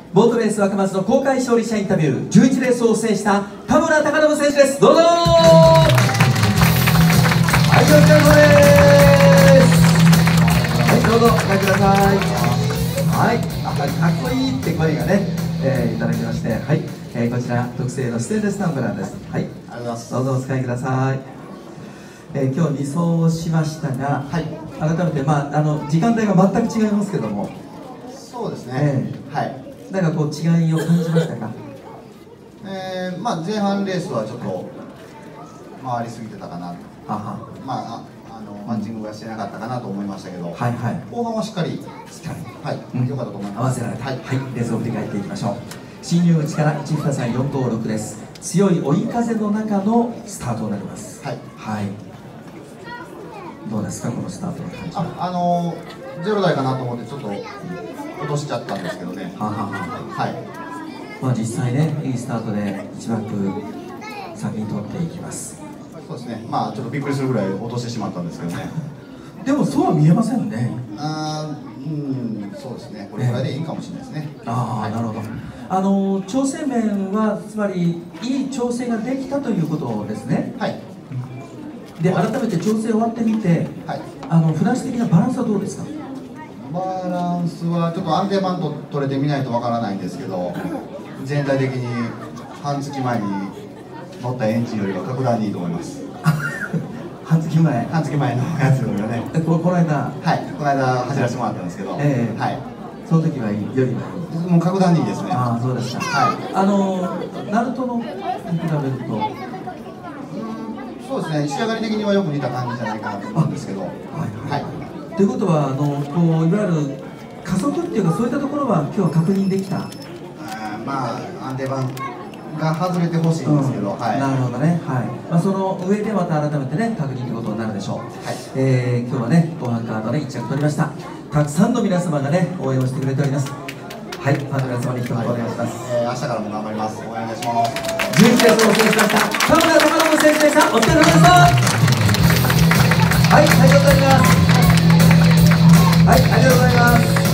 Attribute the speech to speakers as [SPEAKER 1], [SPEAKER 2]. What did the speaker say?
[SPEAKER 1] ボートレース若松の公開勝利者インタビュー、11レースを制した田村貴信選手です。どうぞ。はい、お疲れ様です。はい、どうぞお帰りください。はい、かっこいいって声がね、いただきまして、はい、こちら特製のステンレスタンブラーです。はい、ありがとうございます。どうぞお使いください。今日2走をしましたが、はい、改めて、時間帯が全く違いますけども、
[SPEAKER 2] そうですね、はい、
[SPEAKER 1] なんかこう違いを感じましたか？
[SPEAKER 2] 前半レースはちょっと回りすぎてたかな、マッチングがしてなかったかなと思いましたけど、はいはい、後半はしっかり、はい、良かったと思います。
[SPEAKER 1] 合わせられた、はい、レースを振り返っていきましょう。進入口から1、2、3、4、5、6です。強い追い風の中のスタートになります。はい、はい、どうですかこのスタートの感じは。
[SPEAKER 2] 0台かなと思ってちょっと落としちゃったんですけどね。はい。
[SPEAKER 1] 実際ね、いいスタートで1枠先に取っていきます。
[SPEAKER 2] そうですね。ちょっとびっくりするぐらい落としてしまったんですけどね。
[SPEAKER 1] でもそうは見えませんね。
[SPEAKER 2] そうですね。これぐらいでいいかもしれないですね。
[SPEAKER 1] なるほど。調整面はつまりいい調整ができたということですね。はい。で改めて調整終わってみて、はい、フランス的なバランスはどうですか？
[SPEAKER 2] バランスはちょっと安定バンド取れてみないとわからないんですけど、全体的に半月前に乗ったエンジンよりは格段にいいと思います。
[SPEAKER 1] 半月前
[SPEAKER 2] のやつよりはね。
[SPEAKER 1] この間、
[SPEAKER 2] はい、この間走らせてもらったんですけど、はい、
[SPEAKER 1] その時はいいよりは
[SPEAKER 2] もう格段にいいですね。
[SPEAKER 1] そうですか。はい、ナルトのに比べると。
[SPEAKER 2] そうですね、仕上がり的にはよく似た感じじゃないかなと思うんですけど。はい。
[SPEAKER 1] ということはこういわゆる加速っていうかそういったところは今日は確認できた。
[SPEAKER 2] 安定板が外れてほしいんですけど。はい。なるほどね。
[SPEAKER 1] はい。その上でまた改めてね確認ということになるでしょう。はい。今日はね後半カードで1着取りました。たくさんの皆様がね応援をしてくれております。はい。ファンの皆様に一言お願いします。
[SPEAKER 2] 明日からも頑張ります。お願いします。
[SPEAKER 1] 11レースを制しました田村貴信選手でした。お疲れ様でした。はい、ありがとうございます。はい、ありがとうございます。